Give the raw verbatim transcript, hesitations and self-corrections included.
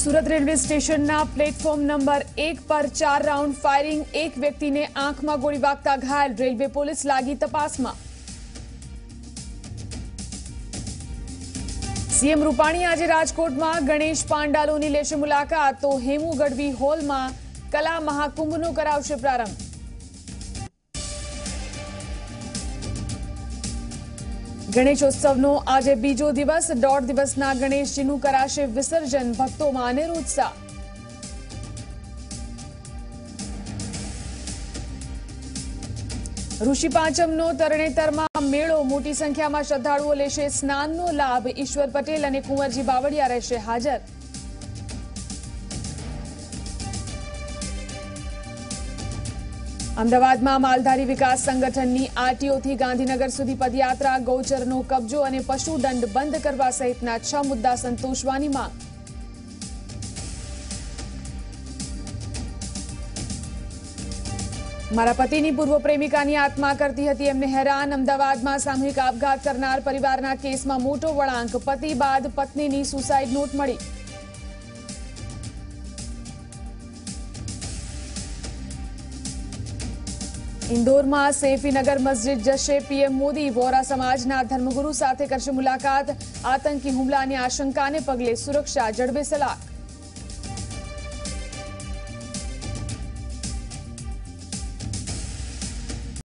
Surat railway સ્ટેશનના platform number એક પર ચાર રાઉન્ડ ફાયરિંગ, એક વ્યક્તિને આંખમાં ગોળી વાગતા ઘાયલ. રેલવે પોલીસ લાગી તપાસમાં. સીએમ રૂપાણી આજે રાજકોટમાં ગણેશ પાંડાલોની લેશે મુલાકાત, તો હેમુ ગઢવી હોલમાં કલા મહાકુંભનો કરાવશે પ્રારંભ. ગણેશોત્સવનો આજે બીજો દિવસ, દોઢ દિવસના ગણેશજીનું કરાશે વિસર્જન. ભક્તોમાં અનેરો ઉત્સાહ. ઋષિ પાંચમનો તરણેતરમાં મેળો, મોટી સંખ્યામાં શ્રદ્ધાળુઓ લેશે સ્નાનનો લાભ. ઈશ્વર પટેલ અને કુંવરજી બાવળિયા રહેશે હાજર. અમદાવાદમાં માલધારી વિકાસ સંગઠનની આરટીઓથી ગાંધીનગર સુધી પદયાત્રા, ગૌચરનો કબજો અને પશુદંડ બંધ કરવા સહિતના છ મુદ્દા સંતોષવાની માંગ. મારા પતિની પૂર્વ પ્રેમિકાની આત્મા કરતી હતી એમને હેરાન. અમદાવાદમાં સામૂહિક આપઘાત કરનાર પરિવારના કેસમાં મોટો વળાંક. પતિ બાદ પત્નીની સુસાઇડ નોટ મળી. ઇન્દોરમાં સૈફીનગર મસ્જિદ જશે પીએમ મોદી. વોરા સમાજના ધર્મગુરુ સાથે કરશે મુલાકાત. આતંકી હુમલાની આશંકાને પગલે સુરક્ષા જડબે સલાક.